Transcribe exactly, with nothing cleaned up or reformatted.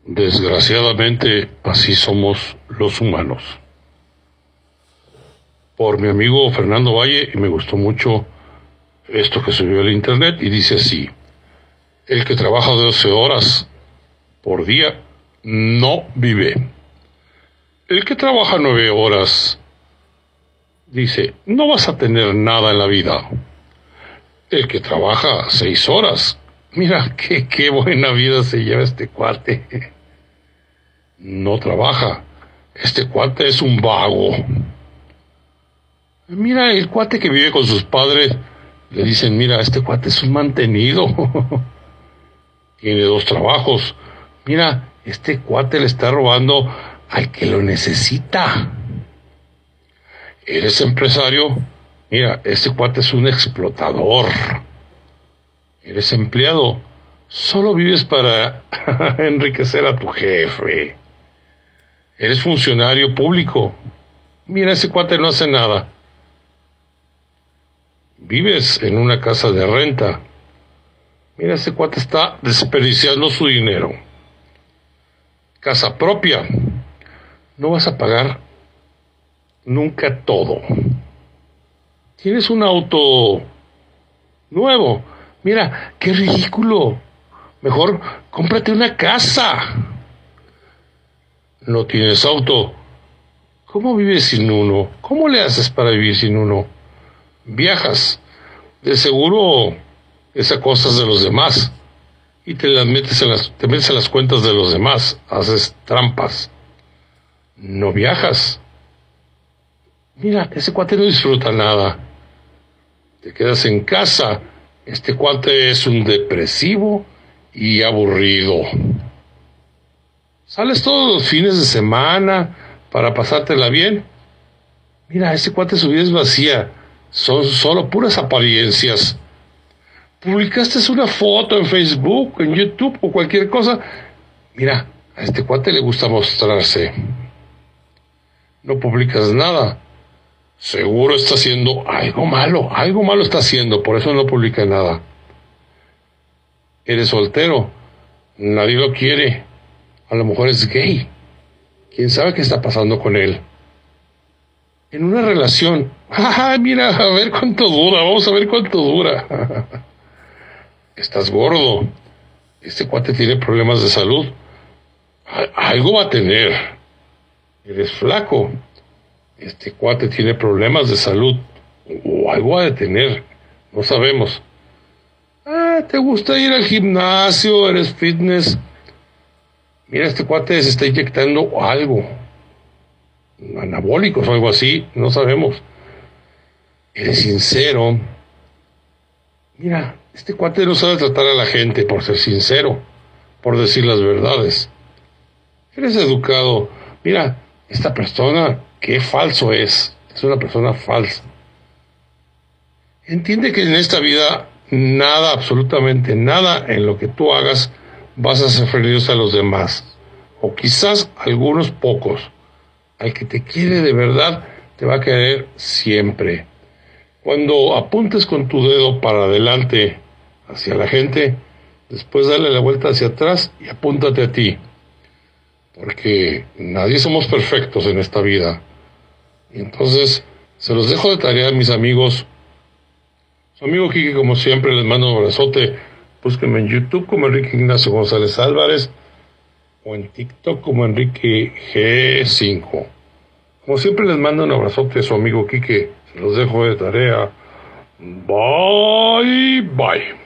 Desgraciadamente, así somos los humanos. Por mi amigo Fernando Valle, y me gustó mucho esto que subió al internet, y dice así: el que trabaja doce horas por día no vive. El que trabaja nueve horas, dice, no vas a tener nada en la vida. El que trabaja seis horas, mira qué, qué buena vida se lleva este cuate. No trabaja. Este cuate es un vago. Mira, el cuate que vive con sus padres, le dicen, mira, este cuate es un mantenido. Tiene dos trabajos. Mira, este cuate le está robando al que lo necesita. Eres empresario. Mira, este cuate es un explotador. Eres empleado. Solo vives para enriquecer a tu jefe. Eres funcionario público. Mira, ese cuate no hace nada. Vives en una casa de renta. Mira, ese cuate está desperdiciando su dinero. Casa propia. No vas a pagar nunca todo. Tienes un auto nuevo. Mira, qué ridículo. Mejor cómprate una casa. No tienes auto. ¿Cómo vives sin uno? ¿Cómo le haces para vivir sin uno? Viajas. De seguro esas cosas de los demás. Y te las metes en las, te metes en las cuentas de los demás. Haces trampas. No viajas. Mira, ese cuate no disfruta nada. Te quedas en casa. Este cuate es un depresivo y aburrido. Sales todos los fines de semana para pasártela bien. Mira, ese cuate su vida es vacía. Son solo puras apariencias. Publicaste una foto en Facebook, en YouTube o cualquier cosa. Mira, a este cuate le gusta mostrarse. No publicas nada. Seguro está haciendo algo malo. Algo malo está haciendo, por eso no publica nada. Eres soltero. Nadie lo quiere. A lo mejor es gay. ¿Quién sabe qué está pasando con él? En una relación. ¡Ah, mira! A ver cuánto dura. Vamos a ver cuánto dura. Estás gordo. Este cuate tiene problemas de salud. Algo va a tener. Eres flaco. Este cuate tiene problemas de salud. O algo ha de tener. No sabemos. Ah, ¿te gusta ir al gimnasio? ¿Eres fitness? Mira, este cuate se está inyectando algo. Anabólicos o algo así. No sabemos. Eres sincero. Mira, este cuate no sabe tratar a la gente por ser sincero. Por decir las verdades. Eres educado. Mira, esta persona, qué falso es. Es una persona falsa. Entiende que en esta vida nada, absolutamente nada en lo que tú hagas vas a hacer feliz a los demás. O quizás algunos pocos. Al que te quiere de verdad te va a querer siempre. Cuando apuntes con tu dedo para adelante hacia la gente, después dale la vuelta hacia atrás y apúntate a ti. Porque nadie somos perfectos en esta vida. Y entonces, se los dejo de tarea a mis amigos. Su amigo Quique, como siempre, les mando un abrazote. Búsquenme en YouTube como Enrique Ignacio González Álvarez o en TikTok como Enrique G cinco. Como siempre, les mando un abrazote a su amigo Quique. Se los dejo de tarea. Bye, bye.